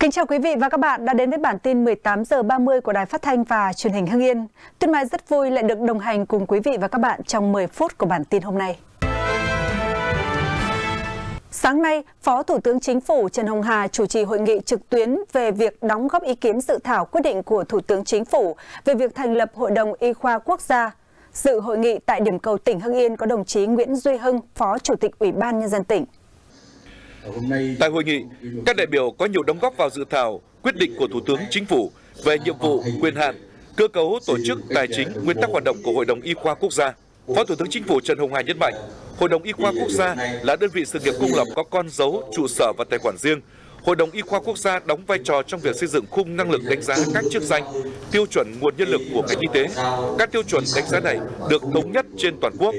Kính chào quý vị và các bạn đã đến với bản tin 18 giờ 30 của Đài Phát thanh và Truyền hình Hưng Yên. Tuyết Mai rất vui lại được đồng hành cùng quý vị và các bạn trong 10 phút của bản tin hôm nay. Sáng nay, Phó Thủ tướng Chính phủ Trần Hồng Hà chủ trì hội nghị trực tuyến về việc đóng góp ý kiến dự thảo quyết định của Thủ tướng Chính phủ về việc thành lập Hội đồng Y khoa Quốc gia. Dự hội nghị tại điểm cầu tỉnh Hưng Yên có đồng chí Nguyễn Duy Hưng, Phó Chủ tịch Ủy ban Nhân dân tỉnh. Tại hội nghị, các đại biểu có nhiều đóng góp vào dự thảo quyết định của Thủ tướng Chính phủ về nhiệm vụ, quyền hạn, cơ cấu tổ chức tài chính, nguyên tắc hoạt động của Hội đồng Y khoa Quốc gia. Phó Thủ tướng Chính phủ Trần Hồng Hà nhấn mạnh, Hội đồng Y khoa Quốc gia là đơn vị sự nghiệp công lập có con dấu, trụ sở và tài khoản riêng. Hội đồng Y khoa Quốc gia đóng vai trò trong việc xây dựng khung năng lực đánh giá các chức danh, tiêu chuẩn nguồn nhân lực của ngành y tế. Các tiêu chuẩn đánh giá này được thống nhất trên toàn quốc.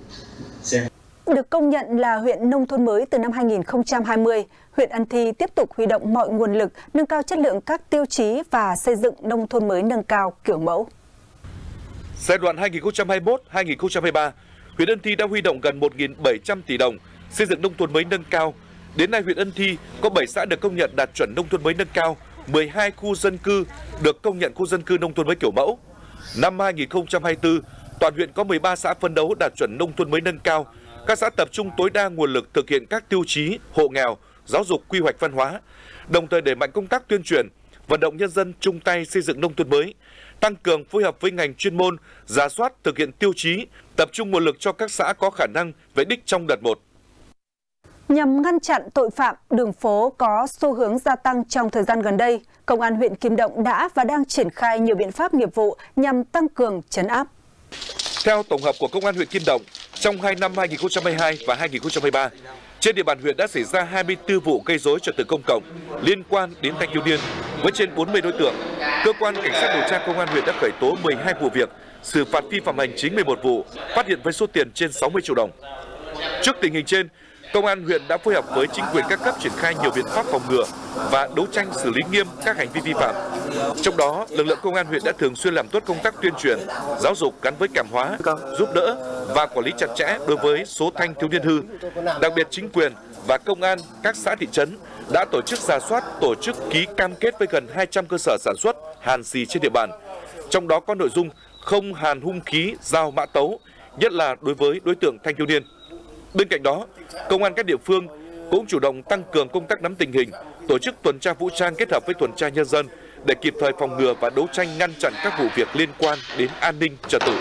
Được công nhận là huyện nông thôn mới từ năm 2020, huyện Ân Thi tiếp tục huy động mọi nguồn lực, nâng cao chất lượng các tiêu chí và xây dựng nông thôn mới nâng cao kiểu mẫu. Giai đoạn 2021-2023, huyện Ân Thi đã huy động gần 1.700 tỷ đồng xây dựng nông thôn mới nâng cao. Đến nay, huyện Ân Thi có 7 xã được công nhận đạt chuẩn nông thôn mới nâng cao, 12 khu dân cư được công nhận khu dân cư nông thôn mới kiểu mẫu. Năm 2024, toàn huyện có 13 xã phấn đấu đạt chuẩn nông thôn mới nâng cao. Các xã tập trung tối đa nguồn lực thực hiện các tiêu chí hộ nghèo, giáo dục, quy hoạch văn hóa, đồng thời đẩy mạnh công tác tuyên truyền, vận động nhân dân chung tay xây dựng nông thôn mới, tăng cường phối hợp với ngành chuyên môn, rà soát thực hiện tiêu chí, tập trung nguồn lực cho các xã có khả năng về đích trong đợt 1. Nhằm ngăn chặn tội phạm đường phố có xu hướng gia tăng trong thời gian gần đây, Công an huyện Kim Động đã và đang triển khai nhiều biện pháp nghiệp vụ nhằm tăng cường trấn áp. Theo tổng hợp của Công an huyện Kim Động, trong 2 năm 2022 và 2023, trên địa bàn huyện đã xảy ra 24 vụ gây rối trật tự công cộng liên quan đến thanh thiếu niên với trên 40 đối tượng. Cơ quan cảnh sát điều tra Công an huyện đã khởi tố 12 vụ việc, xử phạt vi phạm hành chính 11 vụ, phát hiện với số tiền trên 60 triệu đồng. Trước tình hình trên, Công an huyện đã phối hợp với chính quyền các cấp triển khai nhiều biện pháp phòng ngừa và đấu tranh xử lý nghiêm các hành vi vi phạm. Trong đó, lực lượng Công an huyện đã thường xuyên làm tốt công tác tuyên truyền, giáo dục gắn với cảm hóa, giúp đỡ và quản lý chặt chẽ đối với số thanh thiếu niên hư. Đặc biệt, chính quyền và công an các xã thị trấn đã tổ chức rà soát, tổ chức ký cam kết với gần 200 cơ sở sản xuất hàn xì trên địa bàn. Trong đó có nội dung không hàn hung khí, dao mã tấu, nhất là đối với đối tượng thanh thiếu niên. Bên cạnh đó, công an các địa phương cũng chủ động tăng cường công tác nắm tình hình, tổ chức tuần tra vũ trang kết hợp với tuần tra nhân dân để kịp thời phòng ngừa và đấu tranh ngăn chặn các vụ việc liên quan đến an ninh trật tự.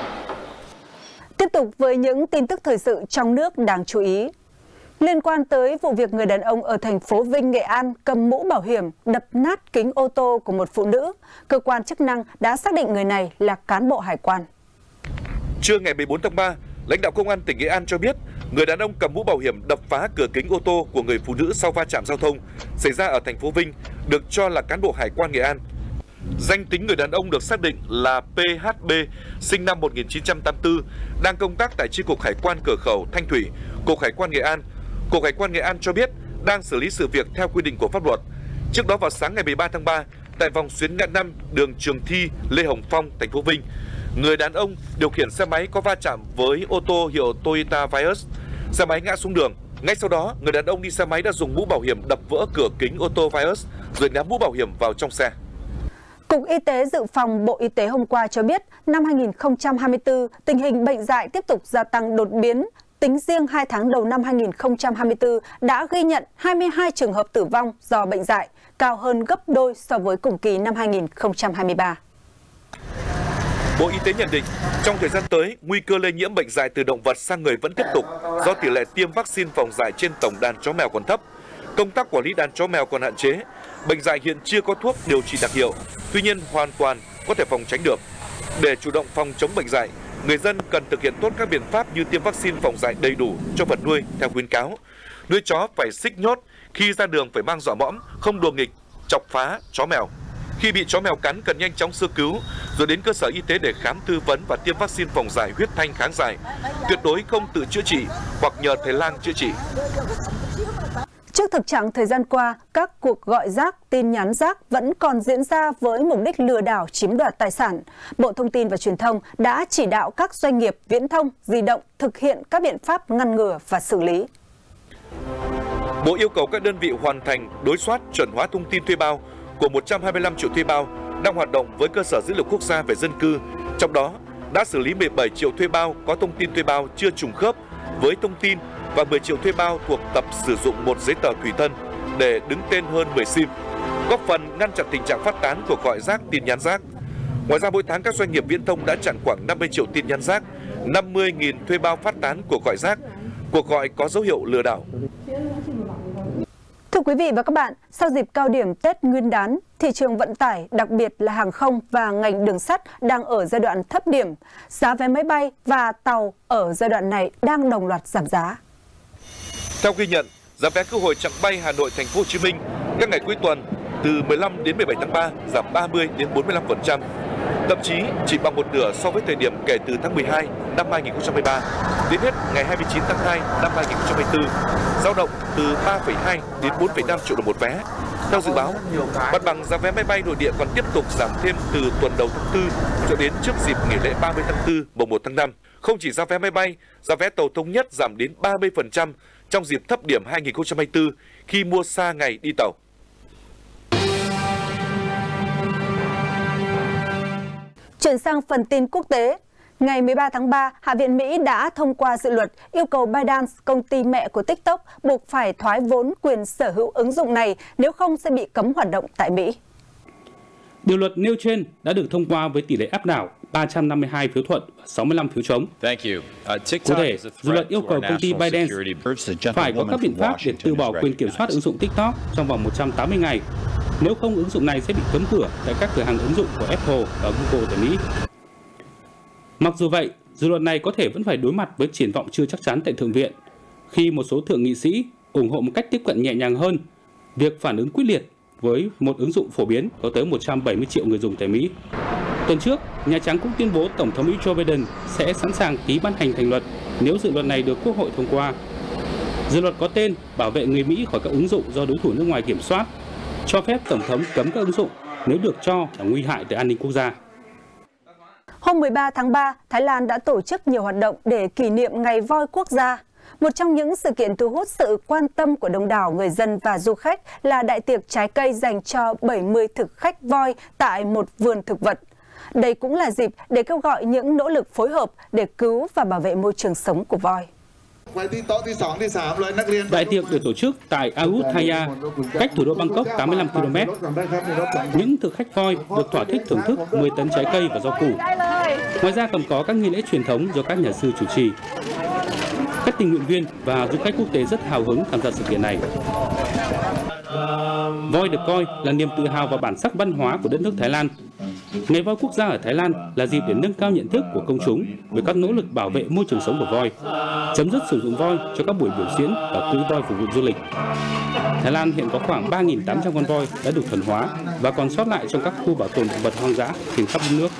Tiếp tục với những tin tức thời sự trong nước đáng chú ý. Liên quan tới vụ việc người đàn ông ở thành phố Vinh, Nghệ An cầm mũ bảo hiểm đập nát kính ô tô của một phụ nữ, cơ quan chức năng đã xác định người này là cán bộ hải quan. Trưa ngày 14 tháng 3, lãnh đạo Công an tỉnh Nghệ An cho biết, người đàn ông cầm mũ bảo hiểm đập phá cửa kính ô tô của người phụ nữ sau va chạm giao thông xảy ra ở thành phố Vinh, được cho là cán bộ hải quan Nghệ An. Danh tính người đàn ông được xác định là PHB, sinh năm 1984, đang công tác tại chi cục Hải quan cửa khẩu Thanh Thủy, Cục Hải quan Nghệ An. Cục Hải quan Nghệ An cho biết đang xử lý sự việc theo quy định của pháp luật. Trước đó vào sáng ngày 13 tháng 3, tại vòng xuyến ngã 5 đường Trường Thi, Lê Hồng Phong, thành phố Vinh, người đàn ông điều khiển xe máy có va chạm với ô tô hiệu Toyota Vios. Xe máy ngã xuống đường. Ngay sau đó, người đàn ông đi xe máy đã dùng mũ bảo hiểm đập vỡ cửa kính ô tô Vios rồi ném mũ bảo hiểm vào trong xe. Cục Y tế Dự phòng Bộ Y tế hôm qua cho biết, năm 2024, tình hình bệnh dại tiếp tục gia tăng đột biến. Tính riêng 2 tháng đầu năm 2024 đã ghi nhận 22 trường hợp tử vong do bệnh dại, cao hơn gấp đôi so với cùng kỳ năm 2023. Bộ Y tế nhận định, trong thời gian tới, nguy cơ lây nhiễm bệnh dại từ động vật sang người vẫn tiếp tục do tỷ lệ tiêm vaccine phòng dại trên tổng đàn chó mèo còn thấp. Công tác quản lý đàn chó mèo còn hạn chế. Bệnh dại hiện chưa có thuốc điều trị đặc hiệu, tuy nhiên hoàn toàn có thể phòng tránh được. Để chủ động phòng chống bệnh dại, người dân cần thực hiện tốt các biện pháp như tiêm vaccine phòng dại đầy đủ cho vật nuôi theo khuyến cáo. Nuôi chó phải xích nhốt, khi ra đường phải mang giỏ mõm, không đùa nghịch, chọc phá chó mèo. Khi bị chó mèo cắn cần nhanh chóng sơ cứu, rồi đến cơ sở y tế để khám tư vấn và tiêm vaccine phòng dại huyết thanh kháng dại. Tuyệt đối không tự chữa trị hoặc nhờ thầy lang chữa trị. Trước thực trạng thời gian qua, các cuộc gọi rác, tin nhắn rác vẫn còn diễn ra với mục đích lừa đảo chiếm đoạt tài sản. Bộ Thông tin và Truyền thông đã chỉ đạo các doanh nghiệp viễn thông, di động thực hiện các biện pháp ngăn ngừa và xử lý. Bộ yêu cầu các đơn vị hoàn thành đối soát chuẩn hóa thông tin thuê bao của 125 triệu thuê bao đang hoạt động với cơ sở dữ liệu quốc gia về dân cư. Trong đó, đã xử lý 17 triệu thuê bao có thông tin thuê bao chưa trùng khớp với thông tin và 10 triệu thuê bao thuộc tập sử dụng một giấy tờ tùy thân để đứng tên hơn 10 SIM, góp phần ngăn chặn tình trạng phát tán cuộc gọi rác, tin nhắn rác. Ngoài ra, mỗi tháng các doanh nghiệp viễn thông đã chặn khoảng 50 triệu tin nhắn rác, 50.000 thuê bao phát tán cuộc gọi rác, cuộc gọi có dấu hiệu lừa đảo. Thưa quý vị và các bạn, sau dịp cao điểm Tết Nguyên đán, thị trường vận tải, đặc biệt là hàng không và ngành đường sắt đang ở giai đoạn thấp điểm. Giá vé máy bay và tàu ở giai đoạn này đang đồng loạt giảm giá. Theo ghi nhận, giá vé khứ hồi chặng bay Hà Nội Thành phố Hồ Chí Minh các ngày cuối tuần từ 15 đến 17 tháng 3 giảm 30 đến 45%, thậm chí chỉ bằng một nửa so với thời điểm kể từ tháng 12 năm 2023 đến hết ngày 29 tháng 2 năm 2024, dao động từ 3,2 đến 4,5 triệu đồng một vé. Theo dự báo, mặt bằng giá vé máy bay nội địa còn tiếp tục giảm thêm từ tuần đầu tháng 4 cho đến trước dịp nghỉ lễ 30 tháng 4, mùng 1 tháng 5. Không chỉ giá vé máy bay, giá vé tàu thống nhất giảm đến 30% trong dịp thấp điểm 2024 khi mua xa ngày đi tàu. Chuyển sang phần tin quốc tế. Ngày 13 tháng 3, Hạ viện Mỹ đã thông qua dự luật yêu cầu ByteDance, công ty mẹ của TikTok, buộc phải thoái vốn quyền sở hữu ứng dụng này, nếu không sẽ bị cấm hoạt động tại Mỹ. Điều luật nêu trên đã được thông qua với tỷ lệ áp đảo 352 phiếu thuận và 65 phiếu chống. Cụ thể, dự luật yêu cầu công ty ByteDance phải có các biện pháp để từ bỏ quyền kiểm soát ứng dụng TikTok trong vòng 180 ngày. Nếu không, ứng dụng này sẽ bị cấm cửa tại các cửa hàng ứng dụng của Apple và Google tại Mỹ. Mặc dù vậy, dự luật này có thể vẫn phải đối mặt với triển vọng chưa chắc chắn tại Thượng viện, khi một số thượng nghị sĩ ủng hộ một cách tiếp cận nhẹ nhàng hơn, việc phản ứng quyết liệt với một ứng dụng phổ biến có tới 170 triệu người dùng tại Mỹ. Tuần trước, Nhà Trắng cũng tuyên bố Tổng thống Mỹ Joe Biden sẽ sẵn sàng ký ban hành thành luật nếu dự luật này được Quốc hội thông qua. Dự luật có tên bảo vệ người Mỹ khỏi các ứng dụng do đối thủ nước ngoài kiểm soát, cho phép Tổng thống cấm các ứng dụng nếu được cho là nguy hại tới an ninh quốc gia. Hôm 13 tháng 3, Thái Lan đã tổ chức nhiều hoạt động để kỷ niệm Ngày voi quốc gia. Một trong những sự kiện thu hút sự quan tâm của đông đảo người dân và du khách là đại tiệc trái cây dành cho 70 thực khách voi tại một vườn thực vật. Đây cũng là dịp để kêu gọi những nỗ lực phối hợp để cứu và bảo vệ môi trường sống của voi. Đại tiệc được tổ chức tại Ayutthaya, cách thủ đô Bangkok 85 km. Những thực khách voi được thỏa thích thưởng thức 10 tấn trái cây và rau củ. Ngoài ra còn có các nghi lễ truyền thống do các nhà sư chủ trì. Các tình nguyện viên và du khách quốc tế rất hào hứng tham gia sự kiện này. Voi được coi là niềm tự hào và bản sắc văn hóa của đất nước Thái Lan. Ngày voi quốc gia ở Thái Lan là dịp để nâng cao nhận thức của công chúng về các nỗ lực bảo vệ môi trường sống của voi, chấm dứt sử dụng voi cho các buổi biểu diễn và cưỡi voi phục vụ du lịch. Thái Lan hiện có khoảng 3.800 con voi đã được thuần hóa và còn sót lại trong các khu bảo tồn động vật hoang dã trên khắp đất nước.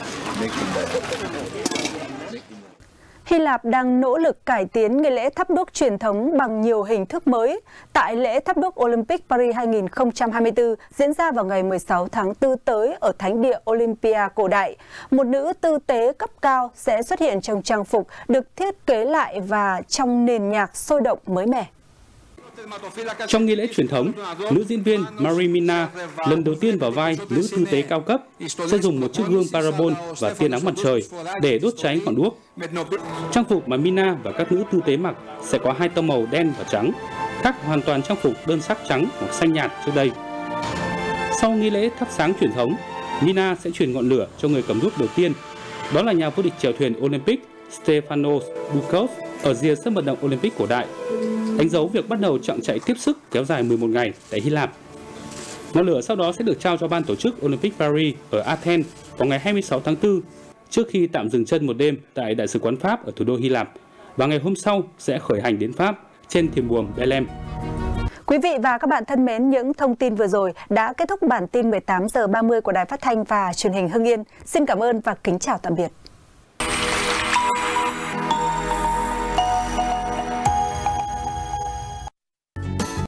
Hy Lạp đang nỗ lực cải tiến nghi lễ thắp đuốc truyền thống bằng nhiều hình thức mới. Tại lễ thắp đuốc Olympic Paris 2024 diễn ra vào ngày 16 tháng 4 tới ở thánh địa Olympia cổ đại, một nữ tư tế cấp cao sẽ xuất hiện trong trang phục được thiết kế lại và trong nền nhạc sôi động mới mẻ. Trong nghi lễ truyền thống, nữ diễn viên Marie Mina lần đầu tiên vào vai nữ tư tế cao cấp sẽ dùng một chiếc gương parabol và tia nắng mặt trời để đốt cháy ngọn đuốc. Trang phục mà Mina và các nữ tư tế mặc sẽ có hai tông màu đen và trắng, khác hoàn toàn trang phục đơn sắc trắng hoặc xanh nhạt trước đây. Sau nghi lễ thắp sáng truyền thống, Mina sẽ truyền ngọn lửa cho người cầm đuốc đầu tiên, đó là nhà vô địch chèo thuyền Olympic Stefanos Bukov ở rìa sân vận động Olympic cổ đại, đánh dấu việc bắt đầu chặng chạy tiếp sức kéo dài 11 ngày tại Hy Lạp. Ngọn lửa sau đó sẽ được trao cho ban tổ chức Olympic Paris ở Athens vào ngày 26 tháng 4, trước khi tạm dừng chân một đêm tại Đại sứ quán Pháp ở thủ đô Hy Lạp, và ngày hôm sau sẽ khởi hành đến Pháp trên thềm buồm Belém. Quý vị và các bạn thân mến, những thông tin vừa rồi đã kết thúc bản tin 18 giờ 30 của Đài Phát thanh và Truyền hình Hưng Yên. Xin cảm ơn và kính chào tạm biệt.